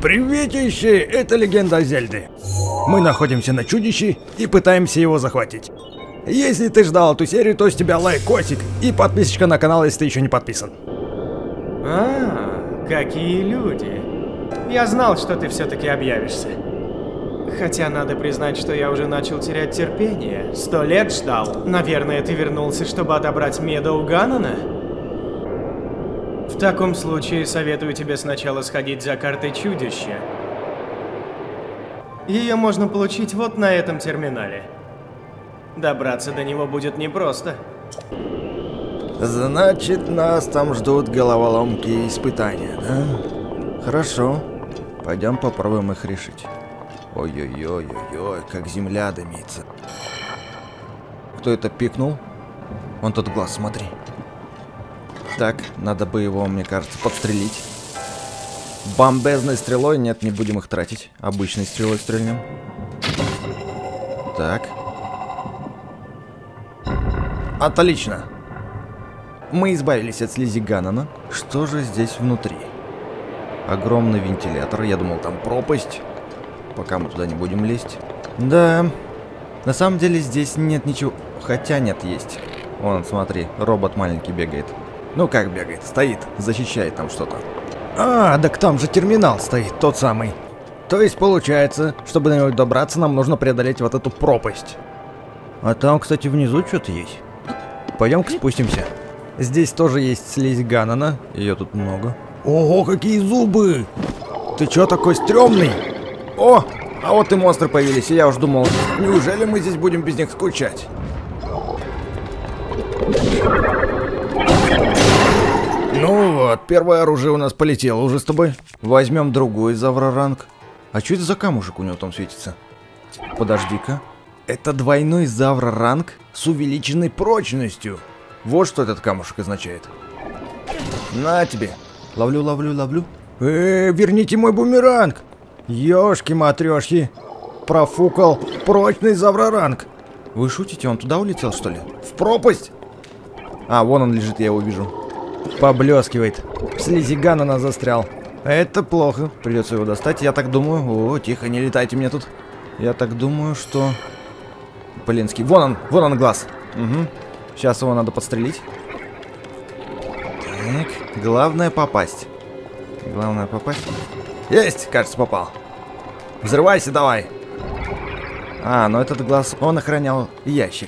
Приветище! Это легенда Зельды. Мы находимся на чудище и пытаемся его захватить. Если ты ждал эту серию, то с тебя лайкосик и подписочка на канал, если ты еще не подписан. Какие люди. Я знал, что ты все-таки объявишься. Хотя надо признать, что я уже начал терять терпение. 100 лет ждал. Наверное, ты вернулся, чтобы отобрать Меда у Ганнона? В таком случае советую тебе сначала сходить за картой чудища. Ее можно получить вот на этом терминале. Добраться до него будет непросто. Значит, нас там ждут головоломки и испытания, да? Хорошо. Пойдем попробуем их решить. Ой-ой-ой-ой-ой, как земля дымится. Кто это пикнул? Вон тот глаз, смотри. Так, надо бы его, мне кажется, подстрелить. Бомбезной стрелой? Нет, не будем их тратить. Обычной стрелой стрельнем. Так. Отлично. Мы избавились от слизи Ганнона. Что же здесь внутри? Огромный вентилятор. Я думал, там пропасть. Пока мы туда не будем лезть. Да. На самом деле здесь нет ничего. Хотя нет, есть. Вон, смотри, робот маленький бегает. Ну как бегает? Стоит, защищает там что-то. Так там же терминал стоит, тот самый. То есть получается, чтобы до него добраться, нам нужно преодолеть вот эту пропасть. А там, кстати, внизу что-то есть. Пойдем-ка спустимся. Здесь тоже есть слизь Ганнона. Ее тут много. Ого, какие зубы! Ты чё такой стрёмный? О, а вот и монстры появились, и я уж думал, неужели мы здесь будем без них скучать? Ну вот, первое оружие у нас полетело уже с тобой. Возьмем другой завраранг. А что это за камушек у него там светится? Подожди-ка. Это двойной завраранг с увеличенной прочностью. Вот что этот камушек означает. На тебе. Ловлю, ловлю, ловлю. Верните мой бумеранг. Ёшки-матрёшки. Профукал прочный завраранг. Вы шутите, он туда улетел, что ли? В пропасть? А, вон он лежит, я его вижу. Поблескивает. В слизи Ганнона застрял. Это плохо. Придется его достать. Я так думаю... О, тихо, не летайте мне тут. Я так думаю, что... Блинский. Вон он глаз. Угу. Сейчас его надо подстрелить. Так, главное попасть. Главное попасть. Есть, кажется, попал. Взрывайся давай. Но этот глаз, он охранял ящик.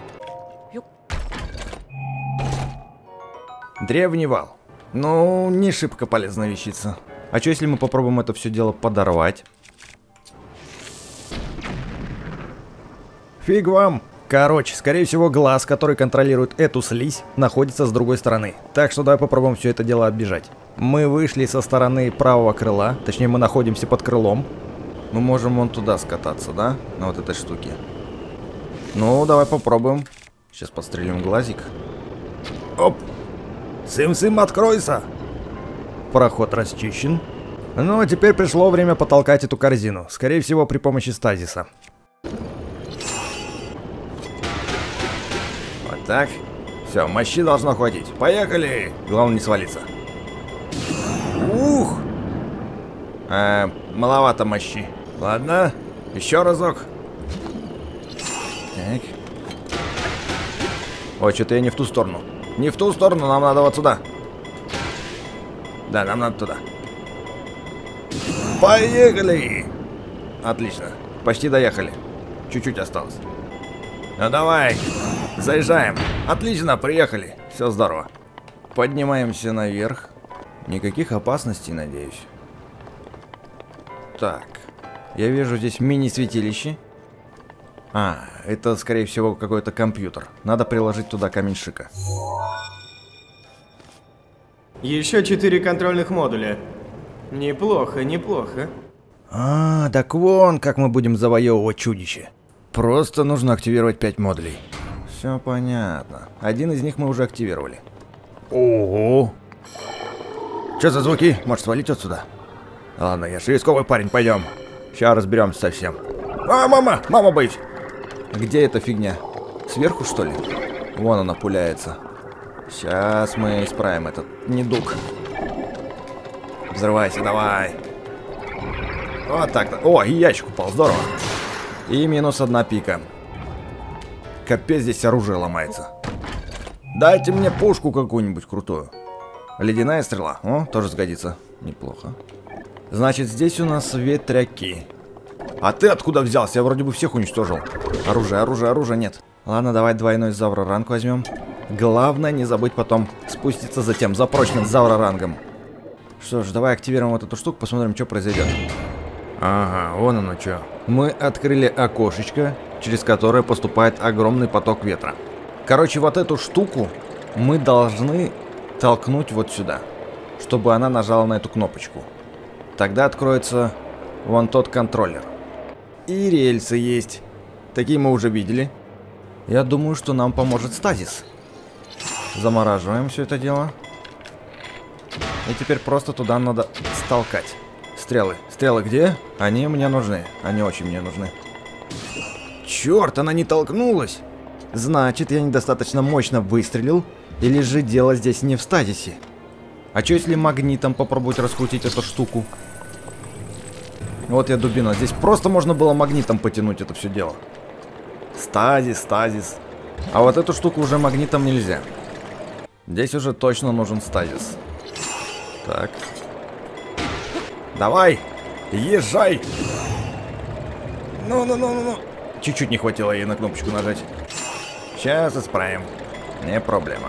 Древний вал. Ну, не шибко полезная вещица. А что, если мы попробуем это все дело подорвать? Фиг вам. Короче, скорее всего, глаз, который контролирует эту слизь, находится с другой стороны. Так что давай попробуем все это дело оббежать. Мы вышли со стороны правого крыла. Точнее, мы находимся под крылом. Мы можем вон туда скататься, да? На вот этой штуке. Ну, давай попробуем. Сейчас подстрелим глазик. Оп! Сым-сым, откройся! Проход расчищен. Ну, а теперь пришло время потолкать эту корзину. Скорее всего, при помощи стазиса. Вот так. Все, мощи должно хватить. Поехали! Главное не свалиться. Ух! Маловато мощи. Ладно, еще разок. Так. Ой, что-то я не в ту сторону. Не в ту сторону, нам надо вот сюда. Да, нам надо туда. Поехали! Отлично, почти доехали. Чуть-чуть осталось. Ну давай, заезжаем. Отлично, приехали. Все здорово. Поднимаемся наверх. Никаких опасностей, надеюсь. Так, я вижу здесь мини-святилище. Это, скорее всего, какой-то компьютер. Надо приложить туда камень шика. Еще 4 контрольных модуля. Неплохо, неплохо. Так вон, как мы будем завоевывать чудище. Просто нужно активировать 5 модулей. Все понятно. Один из них мы уже активировали. Ого! Что за звуки? Может свалить отсюда? Ладно, я же рисковый парень, пойдем. Сейчас разберемся совсем. Мама, боюсь. Где эта фигня? Сверху, что ли? Вон она пуляется. Сейчас мы исправим этот недуг. Взрывайся, давай. Вот так-то. О, и ящик упал, здорово. И минус 1 пика. Капец, здесь оружие ломается. Дайте мне пушку какую-нибудь крутую. Ледяная стрела. О, тоже сгодится. Неплохо. Значит, здесь у нас ветряки. А ты откуда взялся? Я вроде бы всех уничтожил. Оружия нет. Ладно, давай двойной завроранг возьмем. Главное не забыть потом спуститься затем за прочным заврорангом. Что ж, давай активируем вот эту штуку, посмотрим, что произойдет. Ага, вон оно что. Мы открыли окошечко, через которое поступает огромный поток ветра. Короче, вот эту штуку мы должны толкнуть вот сюда, чтобы она нажала на эту кнопочку. Тогда откроется вон тот контроллер. И рельсы есть. Такие мы уже видели. Я думаю, что нам поможет стазис. Замораживаем все это дело. И теперь просто туда надо столкать. Стрелы. Стрелы где? Они мне нужны. Они очень мне нужны. Черт, она не толкнулась. Значит, я недостаточно мощно выстрелил. Или же дело здесь не в стазисе. А что если магнитом попробовать раскрутить эту штуку? Вот я дубина. Здесь просто можно было магнитом потянуть это все дело. Стазис, стазис. А вот эту штуку уже магнитом нельзя. Здесь уже точно нужен стазис. Так. Давай! Езжай! Ну. Чуть-чуть не хватило ей на кнопочку нажать. Сейчас исправим. Не проблема.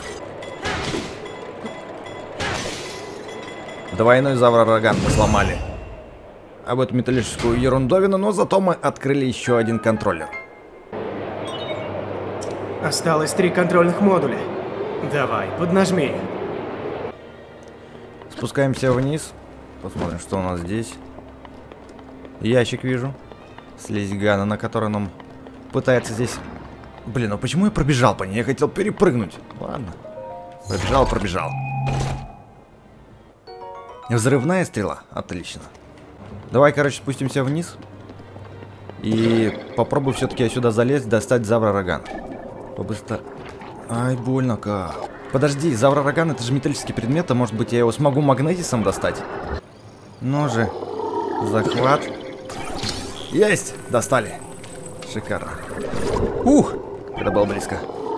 Двойной заврораган мы сломали. Об эту металлическую ерундовину, но зато мы открыли еще один контроллер. Осталось 3 контрольных модуля. Давай, поднажми. Спускаемся вниз. Посмотрим, что у нас здесь. Ящик вижу. Слизь Гана, на который нам пытается здесь... Блин, ну почему я пробежал по ней? Я хотел перепрыгнуть. Ладно. Пробежал. Взрывная стрела? Отлично. Давай, короче, спустимся вниз. И попробую все-таки сюда залезть, достать заврораган. Побыстро. Ай, больно как. Подожди, заврораган это же металлический предмет, а может быть я его смогу магнетисом достать? Ну же. Захват. Есть! Достали. Шикарно. Ух! Это было близко.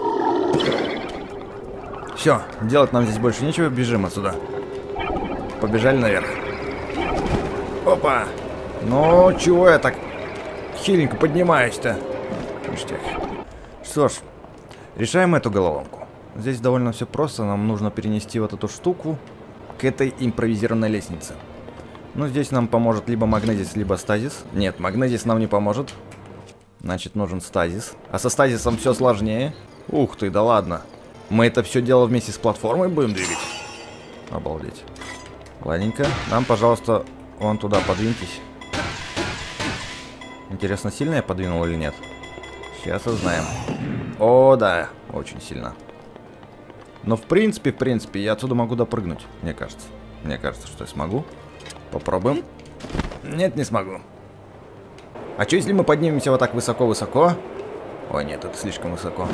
Все, делать нам здесь больше нечего, бежим отсюда. Побежали наверх. Опа! Ну, чего я так хиленько поднимаюсь-то? Что ж, решаем эту головоломку. Здесь довольно все просто, нам нужно перенести вот эту штуку к этой импровизированной лестнице. Ну, здесь нам поможет либо магнезис, либо стазис. Нет, магнезис нам не поможет. Значит, нужен стазис. А со стазисом все сложнее. Ух ты, да ладно. Мы это все дело вместе с платформой будем двигать? Обалдеть. Ладненько. Нам, пожалуйста, вон туда подвиньтесь. Интересно, сильно я подвинул или нет? Сейчас узнаем. О, да, очень сильно. Но в принципе, я отсюда могу допрыгнуть, мне кажется. Мне кажется, что я смогу. Попробуем. Нет, не смогу. А что, если мы поднимемся вот так высоко-высоко? Ой, нет, это слишком высоко.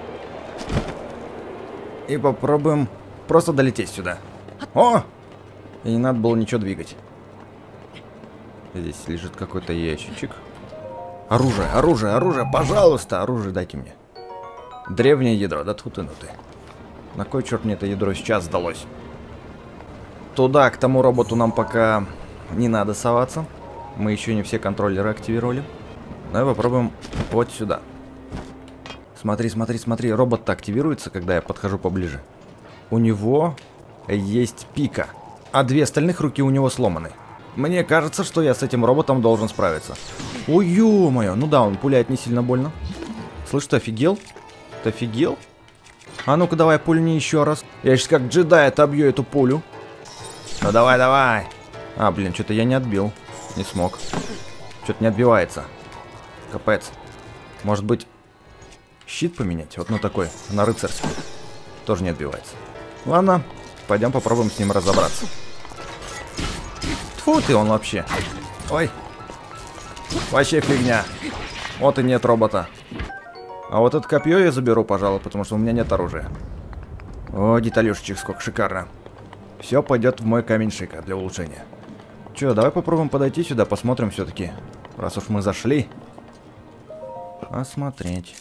И попробуем просто долететь сюда. О! И не надо было ничего двигать. Здесь лежит какой-то ящичек. Оружие, пожалуйста, оружие дайте мне. Древнее ядро, да тьфу ты, ну ты. На кой черт мне это ядро сейчас сдалось? Туда, к тому роботу нам пока не надо соваться. Мы еще не все контроллеры активировали. Давай попробуем вот сюда. Смотри, робот-то активируется, когда я подхожу поближе. У него есть пика, а 2 остальных руки у него сломаны. Мне кажется, что я с этим роботом должен справиться. Ой, ё-моё, ну да, он пуляет не сильно больно. Слышь, ты офигел? Ты офигел? А ну-ка давай пульни еще раз. Я сейчас как джедай отобью эту пулю. Ну давай. А, блин, что-то я не отбил. Не смог. Что-то не отбивается. Капец. Может быть, щит поменять? Вот на такой, на рыцарский. Тоже не отбивается. Ладно, пойдем попробуем с ним разобраться. Тьфу ты, он вообще. Ой. Вообще фигня. Вот и нет робота. А вот это копье я заберу, пожалуй, потому что у меня нет оружия. О, деталюшечек, сколько шикарно. Все пойдет в мой камень шика для улучшения. Чё, давай попробуем подойти сюда, посмотрим все-таки. Раз уж мы зашли. Осмотреть.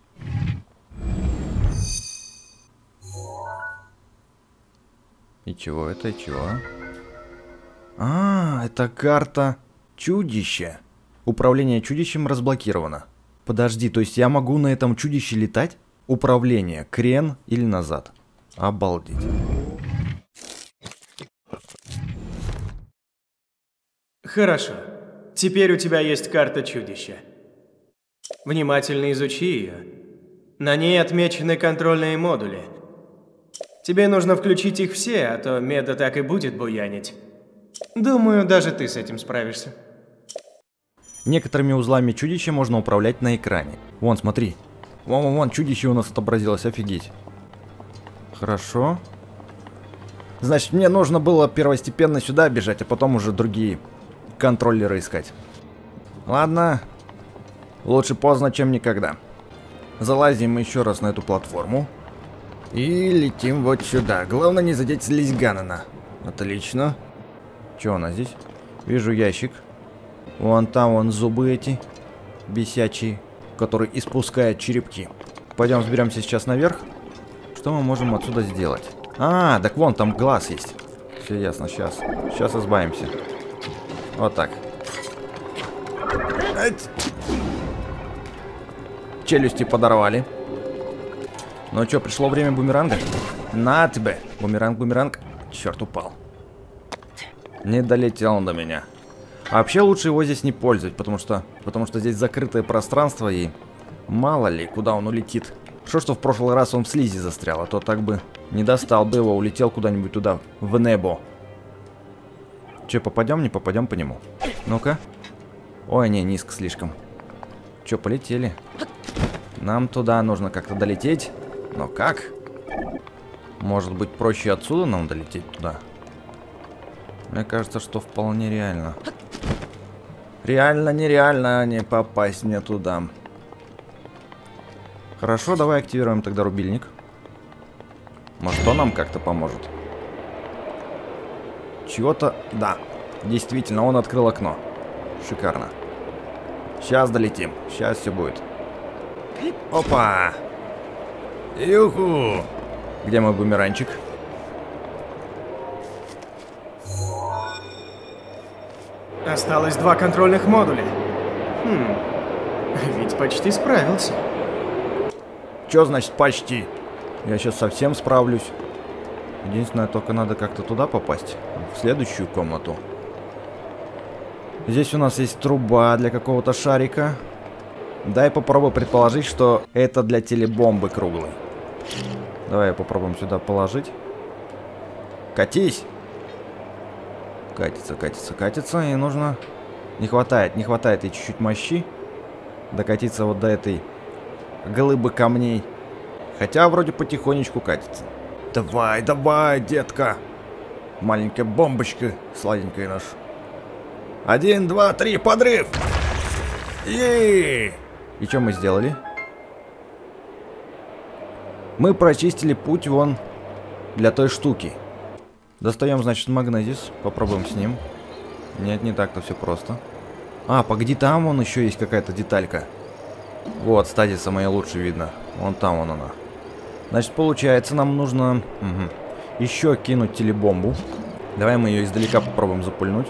И чего это, и чего? А, это карта чудища. Управление чудищем разблокировано. Подожди, то есть я могу на этом чудище летать? Управление, крен или назад? Обалдеть. Хорошо. Теперь у тебя есть карта чудища. Внимательно изучи ее. На ней отмечены контрольные модули. Тебе нужно включить их все, а то Меда так и будет буянить. Думаю, даже ты с этим справишься. Некоторыми узлами чудища можно управлять на экране. Вон, смотри. Вон, чудище у нас отобразилось, офигеть. Хорошо. Значит, мне нужно было первостепенно сюда бежать, а потом уже другие контроллеры искать. Ладно. Лучше поздно, чем никогда. Залазим еще раз на эту платформу. И летим вот сюда. Главное не задеть слизь Ганнона. Отлично. Что у нас здесь? Вижу ящик. Вон там, вон зубы эти. Бесячие. Которые испускают черепки. Пойдем взберемся сейчас наверх. Что мы можем отсюда сделать? А, так вон там глаз есть. Все ясно, сейчас. Сейчас избавимся. Вот так. Челюсти подорвали. Ну что, пришло время бумеранга? На тебе! Бумеранг. Черт, упал. Не долетел он до меня. А вообще лучше его здесь не пользовать, потому что здесь закрытое пространство и мало ли, куда он улетит. Что в прошлый раз он в слизи застрял, а то так бы не достал бы его, улетел куда-нибудь туда, в небо. Че, попадем, не попадем по нему? Ну-ка. Ой, не, низко слишком. Че, полетели? Нам туда нужно как-то долететь. Но как? Может быть, проще отсюда нам долететь туда? Мне кажется, что вполне реально. Реально, нереально не попасть мне туда. Хорошо, давай активируем тогда рубильник. Может, он нам как-то поможет. Чего-то... Да, действительно, он открыл окно. Шикарно. Сейчас долетим. Сейчас все будет. Опа! Юху! Где мой бумеранчик? Осталось 2 контрольных модуля. Ведь почти справился. Чё значит почти? Я сейчас совсем справлюсь. Единственное, только надо как-то туда попасть. В следующую комнату. Здесь у нас есть труба для какого-то шарика. Дай попробую предположить, что это для телебомбы круглой. Давай попробуем сюда положить. Катись! Катится. И нужно... Не хватает ей чуть-чуть мощи. Докатиться вот до этой глыбы камней. Хотя вроде потихонечку катится. Давай, детка. Маленькая бомбочка, сладенькая наша. 1, 2, 3, подрыв! И что мы сделали? Мы прочистили путь вон для той штуки. Достаем, значит, магнезис. Попробуем с ним. Нет, не так-то все просто. А, погоди, там вон еще есть какая-то деталька. Вот, стазиса моя лучше видно. Вон там вон она. Значит, получается, нам нужно еще кинуть телебомбу. Давай мы ее издалека попробуем запульнуть.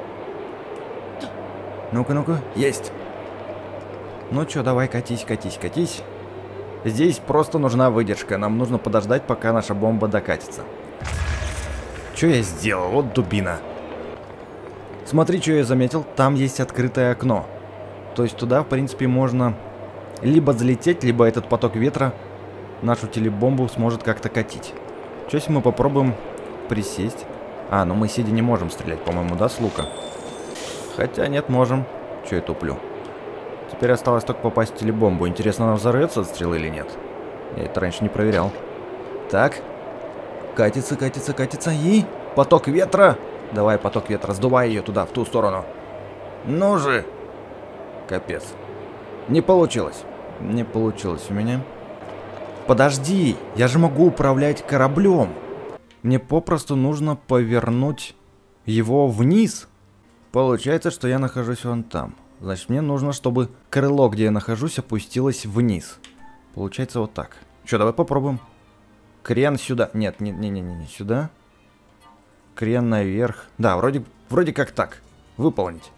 Ну-ка. Есть. Ну что, давай, катись. Здесь просто нужна выдержка. Нам нужно подождать, пока наша бомба докатится. Что я сделал? Вот дубина. Смотри, что я заметил. Там есть открытое окно. То есть туда, в принципе, можно либо залететь, либо этот поток ветра нашу телебомбу сможет как-то катить. Что если мы попробуем присесть? А, ну мы сидя не можем стрелять, по-моему, да, с лука? Хотя нет, можем. Че я туплю? Теперь осталось только попасть в телебомбу. Интересно, она взорвется от стрелы или нет? Я это раньше не проверял. Так. Катится. И... Поток ветра. Давай, поток ветра. Сдувай ее туда, в ту сторону. Ну же. Капец. Не получилось. Не получилось у меня. Подожди. Я же могу управлять кораблем. Мне попросту нужно повернуть его вниз. Получается, что я нахожусь вон там. Значит, мне нужно, чтобы крыло, где я нахожусь, опустилось вниз. Получается вот так. Что, давай попробуем. Крен сюда. Нет, не сюда. Крен наверх. Да, вроде как так. Выполнить.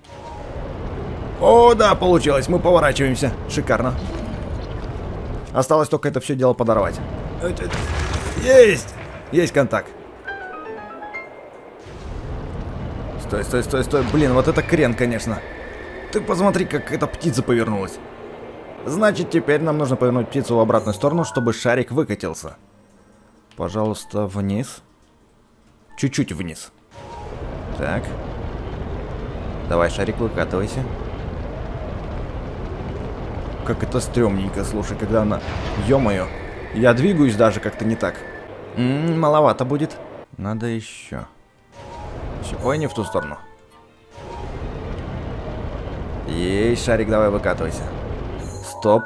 О, да, получилось. Мы поворачиваемся. Шикарно. Осталось только это все дело подорвать. Есть! Есть контакт. Стой. Блин, вот это крен, конечно. Ты посмотри, как эта птица повернулась. Значит, теперь нам нужно повернуть птицу в обратную сторону, чтобы шарик выкатился. Пожалуйста, вниз. Чуть-чуть вниз. Так. Давай, шарик, выкатывайся. Как это стрёмненько, слушай, когда она... Ё-моё. Я двигаюсь даже как-то не так. Маловато будет. Надо еще. Ой, не в ту сторону. Ей, шарик, давай выкатывайся. Стоп.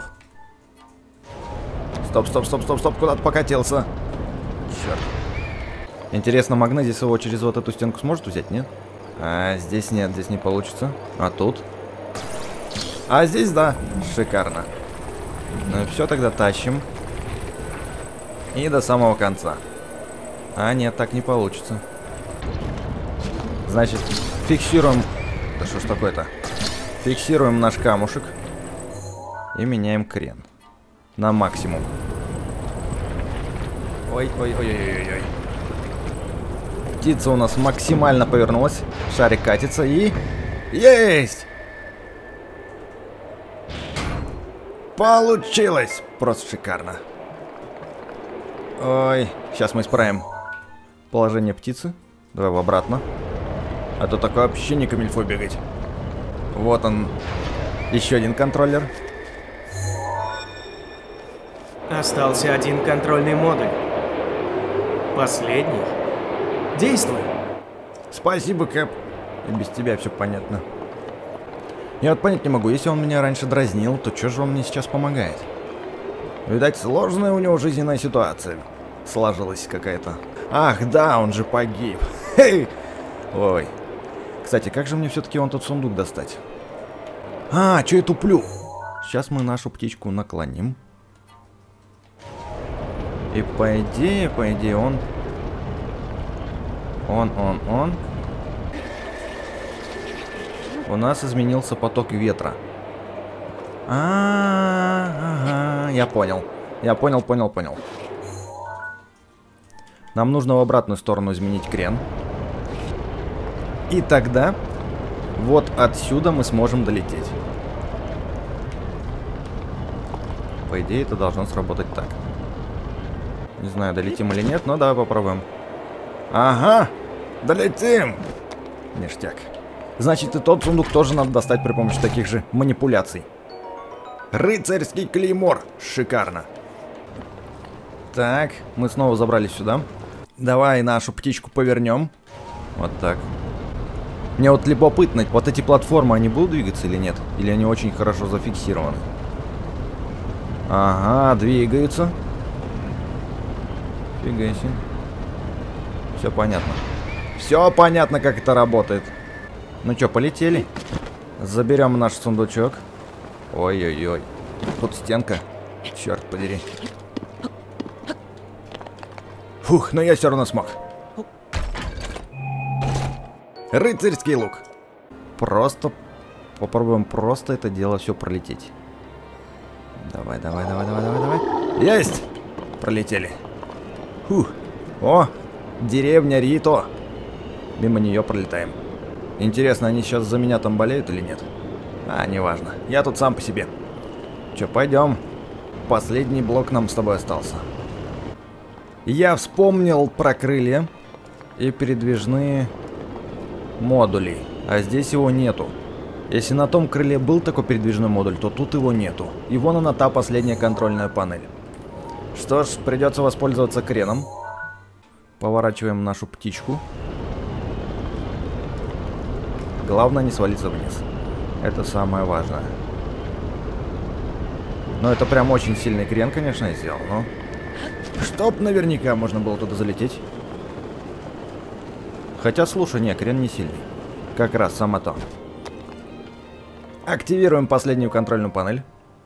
Стоп. Куда ты покатился? Черт. Интересно, магнит здесь его через вот эту стенку сможет взять, нет? А, здесь нет, здесь не получится. А тут? А здесь да. Шикарно. Ну и все, тогда тащим. И до самого конца. А, нет, так не получится. Значит, фиксируем... Да что ж такое-то? Фиксируем наш камушек. И меняем крен. На максимум. Ой. Птица у нас максимально повернулась. Шарик катится и... Есть! Получилось! Просто шикарно. Ой, сейчас мы исправим положение птицы. Давай в обратно. А то такое вообще не камильфо бегать. Вот он. Еще один контроллер. Остался один контрольный модуль. Последний. Действуй. Спасибо, Кэп. И без тебя все понятно. Я вот понять не могу, если он меня раньше дразнил, то что же он мне сейчас помогает? Видать, сложная у него жизненная ситуация сложилась какая-то. Ах, да, он же погиб. Хей! Ой. Кстати, как же мне все-таки вон тот сундук достать? А, что я туплю? Сейчас мы нашу птичку наклоним. И по идее он... Он. У нас изменился поток ветра. Ага, я понял. Понял. Нам нужно в обратную сторону изменить крен. И тогда вот отсюда мы сможем долететь. По идее, это должно сработать так. Не знаю, долетим или нет, но давай попробуем. Ага, долетим! Ништяк. Значит, и тот сундук тоже надо достать при помощи таких же манипуляций. Рыцарский клеймор. Шикарно. Так, мы снова забрались сюда. Давай нашу птичку повернем. Вот так. Мне вот любопытно, вот эти платформы, они будут двигаться или нет? Или они очень хорошо зафиксированы? Ага, двигаются. Фига себе. Все понятно. Все понятно, как это работает. Ну что, полетели. Заберем наш сундучок. Ой-ой-ой. Тут стенка. Черт подери. Фух, но я все равно смог. Рыцарский лук. Просто попробуем просто это дело все пролететь. Давай. Есть! Пролетели. Фух. О, деревня Рито. Мимо нее пролетаем. Интересно, они сейчас за меня там болеют или нет? А, неважно. Я тут сам по себе. Че, пойдем. Последний блок нам с тобой остался. Я вспомнил про крылья и передвижные модули. А здесь его нету. Если на том крыле был такой передвижной модуль, то тут его нету. И вон она, та последняя контрольная панель. Что ж, придется воспользоваться креном. Поворачиваем нашу птичку. Главное не свалиться вниз. Это самое важное. Но это прям очень сильный крен, конечно, я сделал, но... Чтоб наверняка можно было туда залететь. Хотя, слушай, не, крен не сильный. Как раз само то. Активируем последнюю контрольную панель.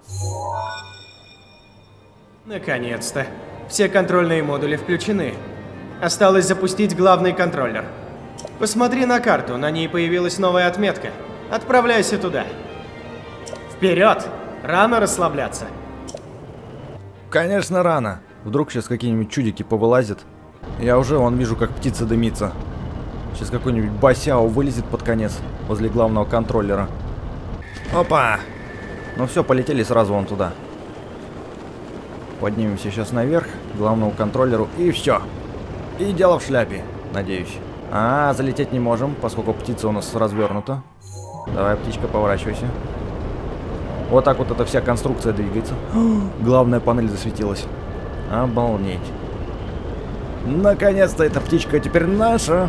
Наконец-то. Все контрольные модули включены. Осталось запустить главный контроллер. Посмотри на карту, на ней появилась новая отметка. Отправляйся туда. Вперед! Рано расслабляться. Конечно, рано. Вдруг сейчас какие-нибудь чудики повылазят. Я уже вон вижу, как птица дымится. Сейчас какой-нибудь Басяо вылезет под конец возле главного контроллера. Опа! Ну все, полетели сразу вон туда. Поднимемся сейчас наверх к главному контроллеру и все. И дело в шляпе, надеюсь. А, залететь не можем, поскольку птица у нас развернута. Давай, птичка, поворачивайся. Вот так вот эта вся конструкция двигается. Главная панель засветилась. Обалдеть. Наконец-то эта птичка теперь наша.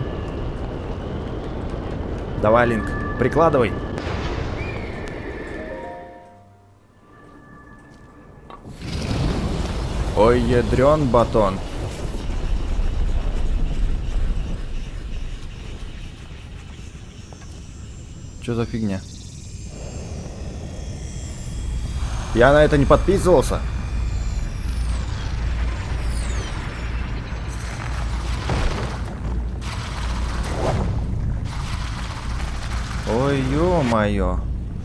Давай, Линк, прикладывай. Ой, ядрен батон. Что за фигня? Я на это не подписывался. Ой, ё-моё.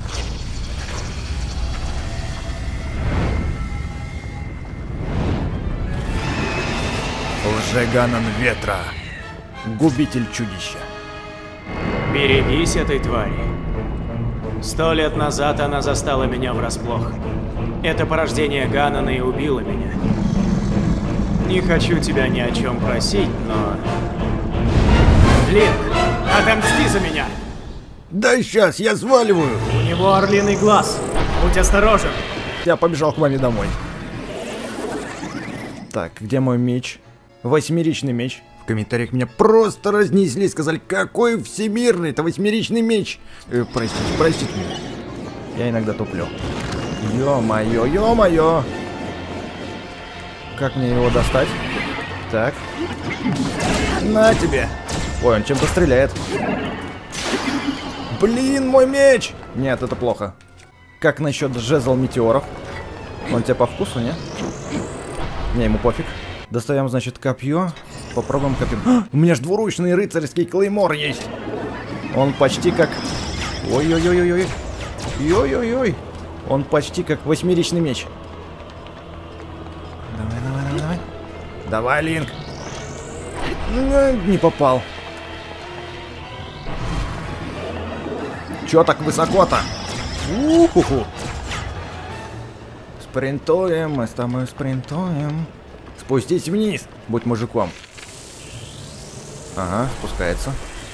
Лжеганон ветра. Губитель чудища. Берегись этой твари. 100 лет назад она застала меня врасплох. Это порождение Ганнона и убило меня. Не хочу тебя ни о чем просить, но... Линк, отомсти за меня! Да сейчас, я сваливаю. У него орлиный глаз. Будь осторожен. Я побежал к маме домой. Так, где мой меч? Восьмеричный меч. В комментариях меня просто разнесли, сказали, какой всемирный, это восьмеричный меч. Простите меня. Я иногда туплю. Ё-моё, ё-моё. Как мне его достать? Так. На тебе. Ой, он чем-то стреляет. Блин, мой меч! Нет, это плохо. Как насчет жезл метеоров? Он тебе по вкусу, не? Не, ему пофиг. Достаем, значит, копье. Попробуем копьем. А, у меня же двуручный рыцарский клеймор есть. Он почти как... Ой-ой-ой-ой-ой. Ой-ой-ой. Он почти как восьмеричный меч. Давай, давай, давай, давай. Давай, Линк. Не попал. Чё так высоко-то? У-ху-ху. Спринтуем, мы с тобой спринтуем. Спустись вниз, будь мужиком. Ага, спускается.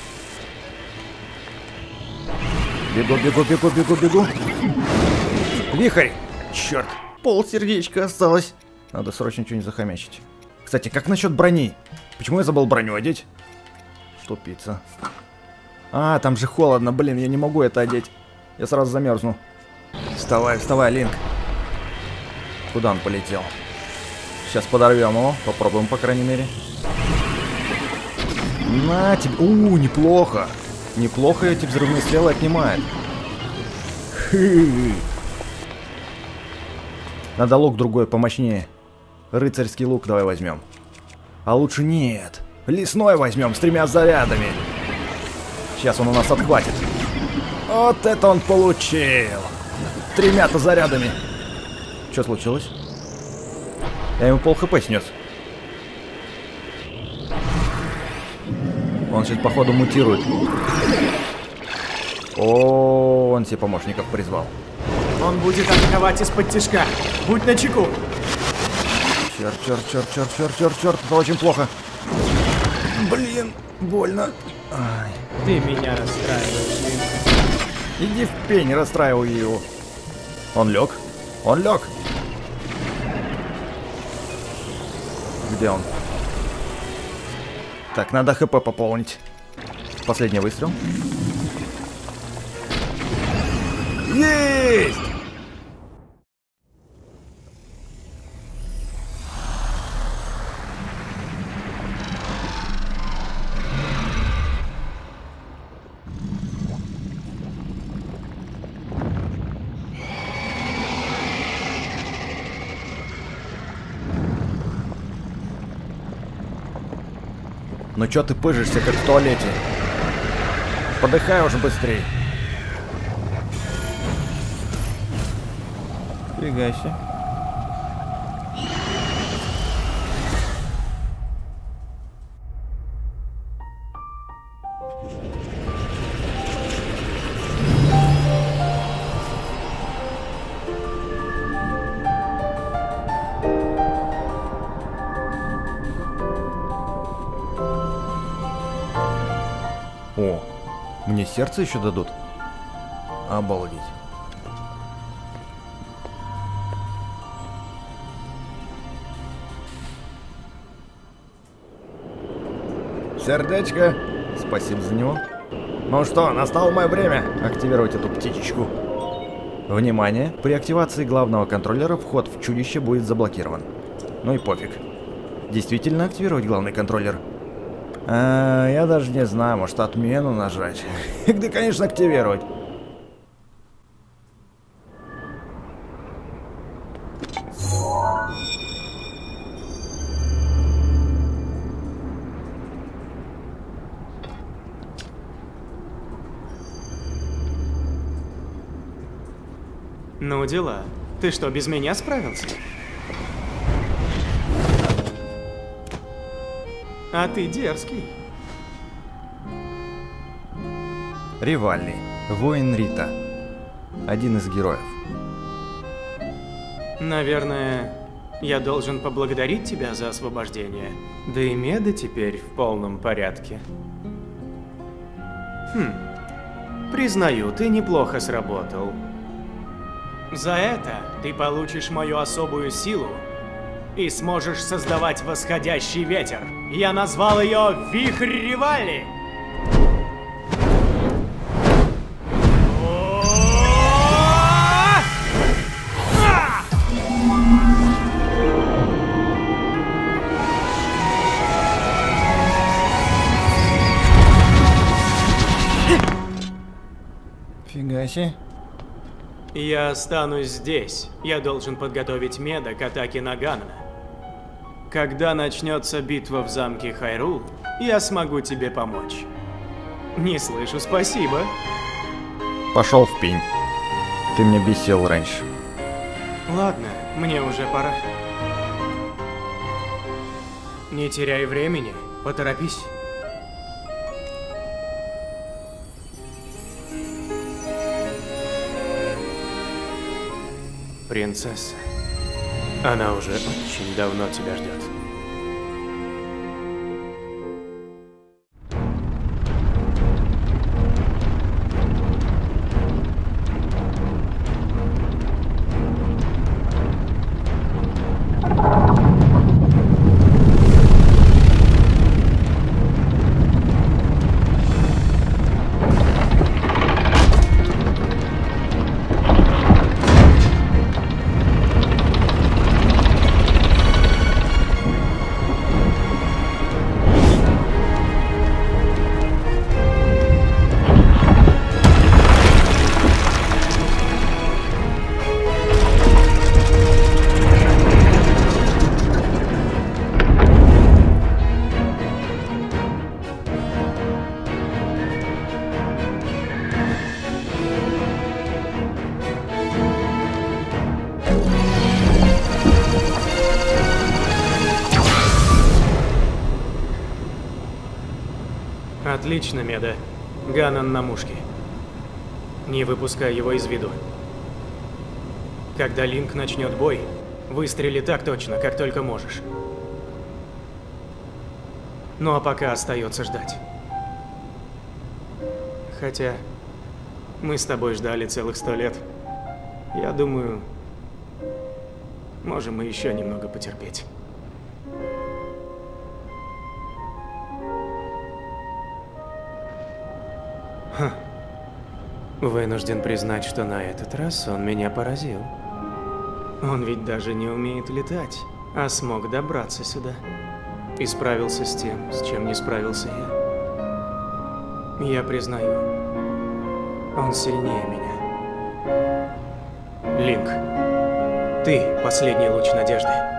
Бегу, бегу, бегу, бегу, бегу. Вихрь! Черт, полсердечка осталось. Надо срочно что-нибудь захомячить. Кстати, как насчет брони? Почему я забыл броню одеть? Тупица. А, там же холодно, блин, я не могу это одеть. Я сразу замерзну. Вставай, вставай, Линк. Куда он полетел? Сейчас подорвем его, попробуем, по крайней мере. На тебе. Неплохо. Неплохо эти взрывные стрелы отнимает. Надо лук другой, помощнее. Рыцарский лук давай возьмем. А лучше нет. Лесной возьмем с 3 зарядами. Сейчас он у нас отхватит. Вот это он получил. 3 зарядами. Что случилось? Я ему пол хп снес. Он сейчас, походу, мутирует. О, он себе помощников призвал. Он будет атаковать из-под тишка. Будь начеку. Черт, черт, черт, черт, черт, черт, черт. Это очень плохо. Блин, больно. Ай. Ты меня расстраиваешь, Линк. Иди в пень, расстраивай его. Он лег. Он лег. Где он? Так, надо хп пополнить. Последний выстрел. Есть! Ну чё ты пыжишься, как в туалете? Подыхай уже быстрей. Фига себе. О, мне сердце еще дадут? Обалдеть. Сердечко. Спасибо за него. Ну что, настало мое время активировать эту птичечку. Внимание! При активации главного контроллера вход в чудище будет заблокирован. Ну и пофиг. Действительно активировать главный контроллер? Я даже не знаю, может отмену нажать. Да, конечно, активировать. Ну дела. Ты что, без меня справился? А ты дерзкий. Ривальный. Воин Рита. Один из героев. Наверное, я должен поблагодарить тебя за освобождение. Да и Меда теперь в полном порядке. Признаю, ты неплохо сработал. За это ты получишь мою особую силу и сможешь создавать восходящий ветер. Я назвал ее Вихрь Ривали. Фига себе. Я останусь здесь. Я должен подготовить Меда к атаке на Ганнона. Когда начнется битва в замке Хайрул, я смогу тебе помочь. Не слышу спасибо. Пошел в пень. Ты меня бесил раньше. Ладно, мне уже пора. Не теряй времени, поторопись. Принцесса. Она уже очень давно тебя ждет. Отлично, Меда. Ганнон на мушке. Не выпускай его из виду. Когда Линк начнет бой, выстрели так точно, как только можешь. Ну а пока остается ждать. Хотя мы с тобой ждали целых 100 лет. Я думаю, можем мы еще немного потерпеть. Вынужден признать, что на этот раз он меня поразил. Он ведь даже не умеет летать, а смог добраться сюда. И справился с тем, с чем не справился я. Я признаю, он сильнее меня. Линк, ты последний луч надежды.